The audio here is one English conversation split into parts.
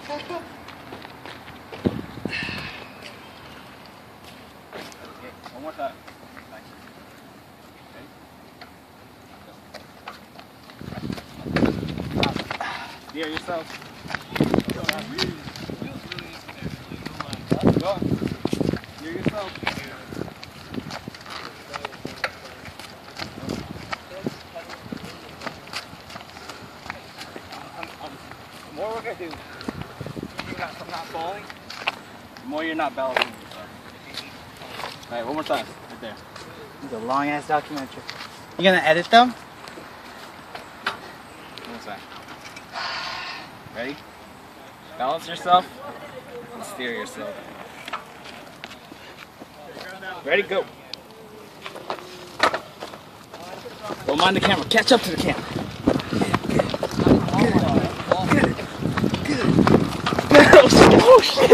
One more time. Steer yourself. Go. Steer yourself. The more we're gonna do, from not falling, the more you're not balancing yourself. Alright, one more time. Right there. It's a long ass documentary. You gonna edit them? One more time. Ready? Balance yourself and steer yourself. Ready? Go. Don't mind the camera. Catch up to the camera. Oh shit!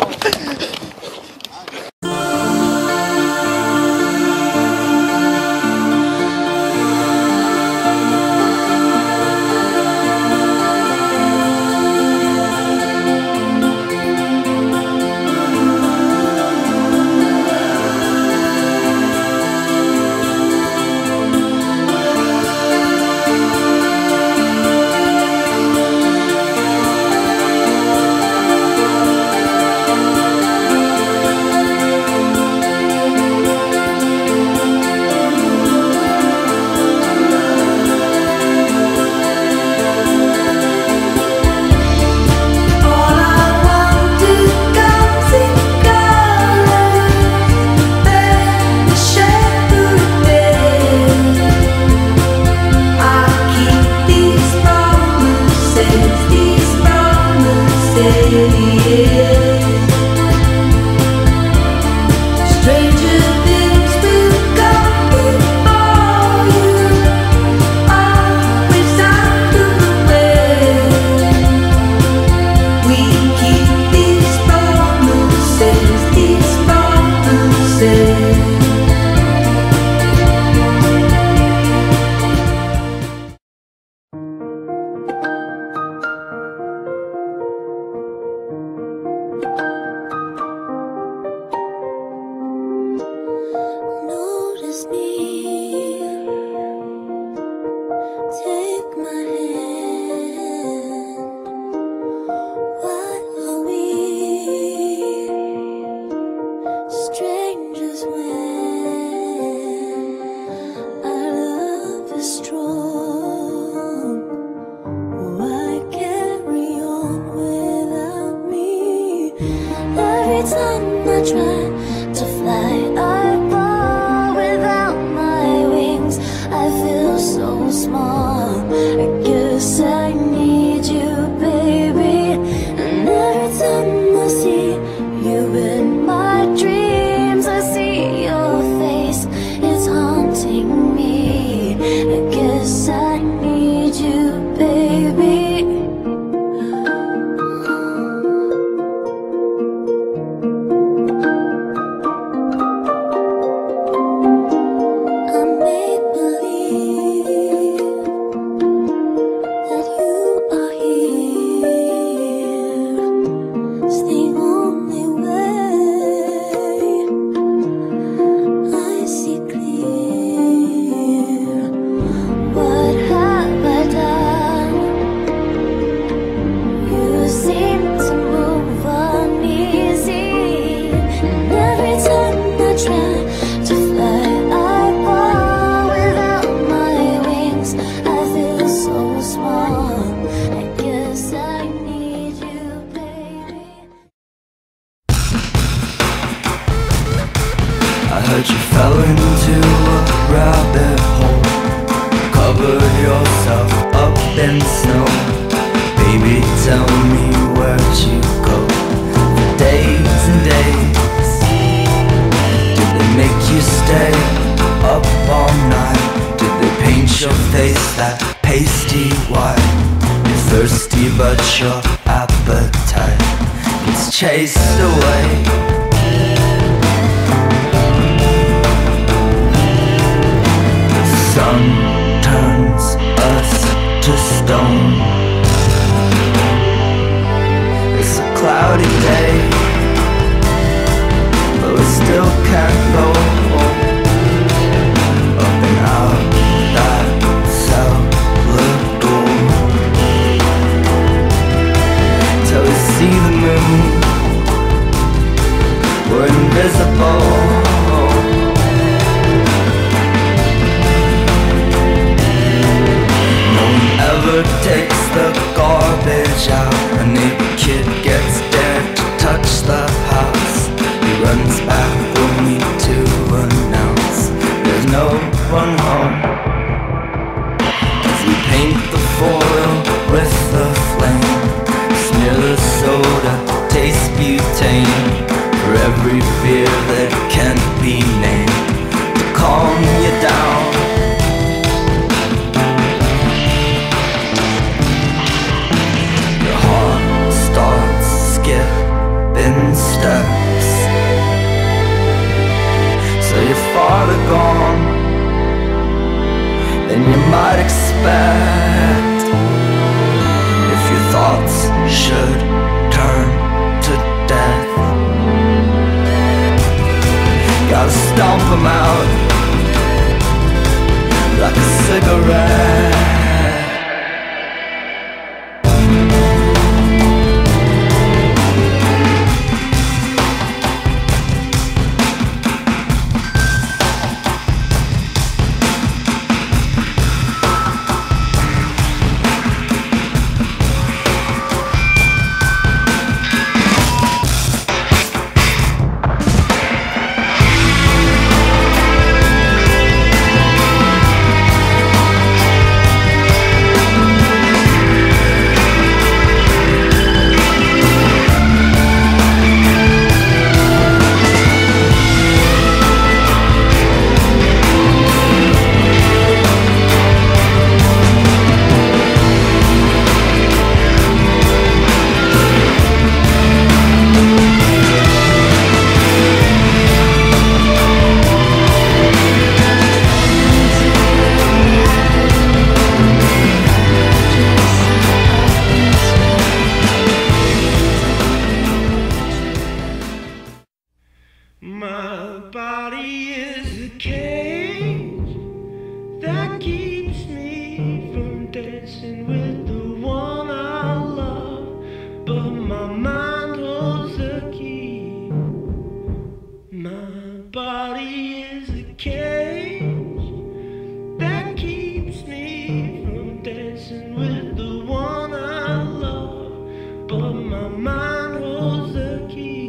Every time I try to fly, I fall without my wings. I feel so small. I guess I need you, baby. And every time I see you in my dreams, I see your face. It's haunting me. I guess I need you, baby. I heard you fell into a rabbit hole, covered yourself up in snow. Baby, tell me where'd you go for days and days? Did they make you stay up all night? Did they paint your face that pasty white? You're thirsty but your appetite gets chased away. Sun turns us to stone. It's a cloud. moon were invisible. No one ever takes the garbage out. A neighbor kid gets dared to touch the house. He runs back only to announce there's no one home. As we paint the foil with the flame, smear the soda, taste butane for every fear that can't be named, to calm you down. Your heart starts skipping steps, so you're farther gone than you might expect. If your thoughts should turn to death, gotta stomp them out like a cigarette. My body is a cage that keeps me from dancing with the one I love, but my mind holds the key. My body is a cage that keeps me from dancing with the one I love, but my mind holds the key.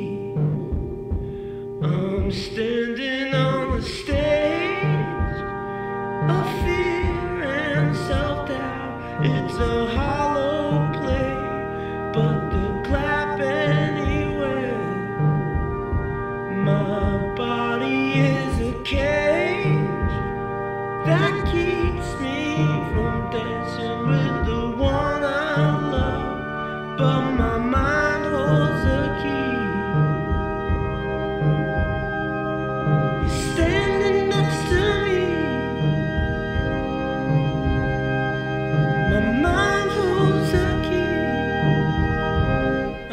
I'm standing on the stage of fear and self-doubt. It's a hollow play, but they'll clap anyway. My body is a cage that keeps me from dancing with the one I love, but my mind holds the key. Standing next to me, my mind holds the key.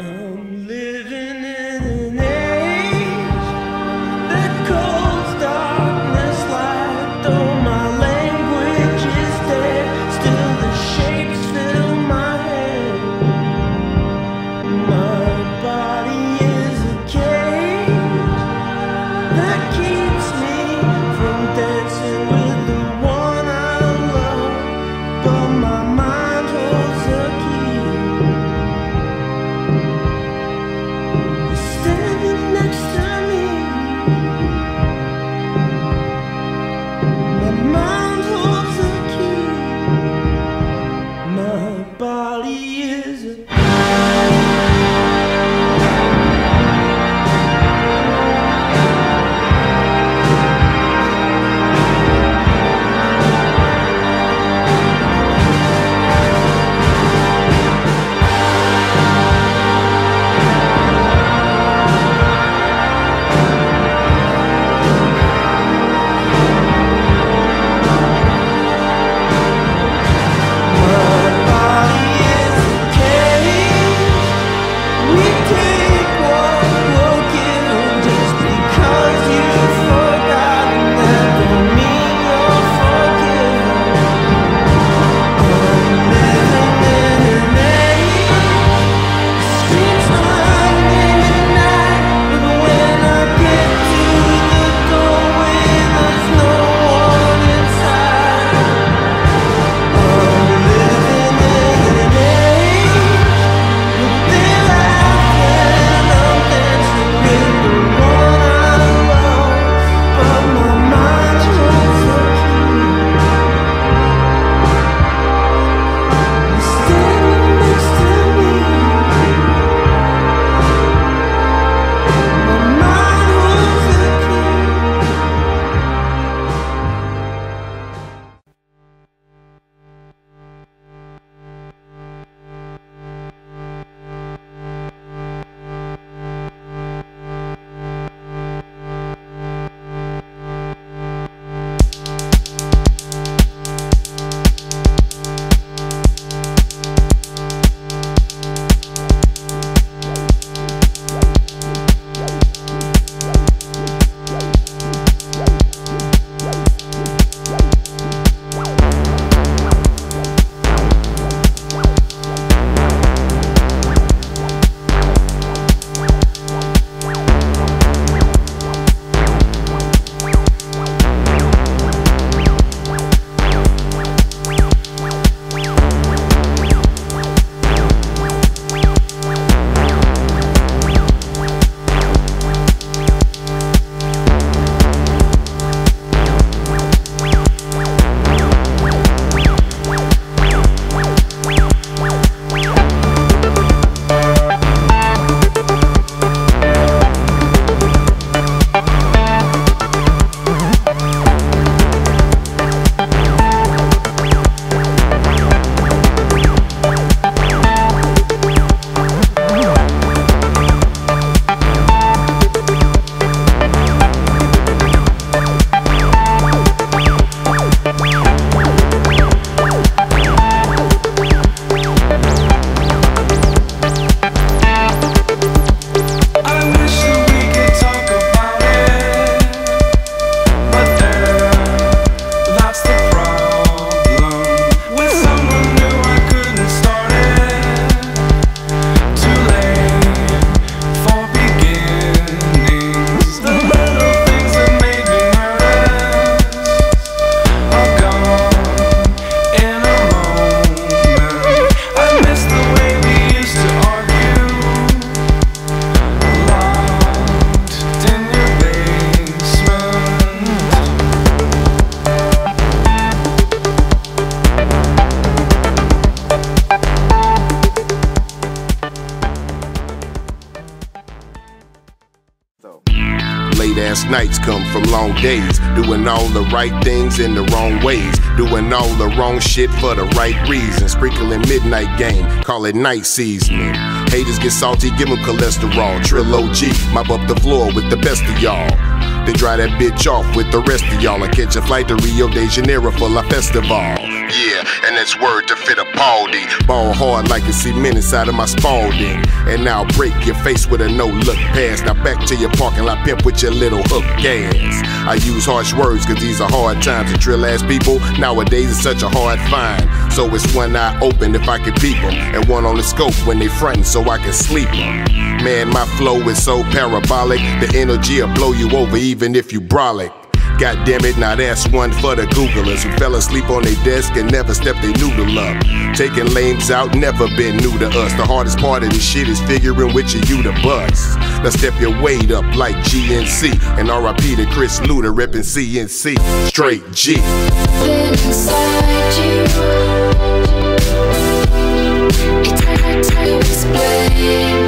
late-ass nights come from long days, doing all the right things in the wrong ways, doing all the wrong shit for the right reasons. Sprinkling midnight game, call it night seasoning. Haters get salty, give them cholesterol. Trill OG, mop up the floor with the best of y'all. Then dry that bitch off with the rest of y'all and catch a flight to Rio de Janeiro for La Festival. Yeah, and that's word to fit a Baldy. Ball hard like a cement inside of my Spalding. And now break your face with a no-look pass. Now back to your parking lot pimp with your little hook gas. I use harsh words cause these are hard times. And trill ass people nowadays is such a hard find. So it's one eye open if I can peep them, and one on the scope when they frontin' so I can sleep them. Man, my flow is so parabolic, the energy will blow you over even if you brolic. God damn it, now that's one for the Googlers who fell asleep on their desk and never stepped their noodle up. Taking lames out, never been new to us. The hardest part of this shit is figuring which of you the bust. Now step your weight up like GNC, and RIP to Chris Luda reppin' CNC. Straight G. Inside you, it's hard to explain.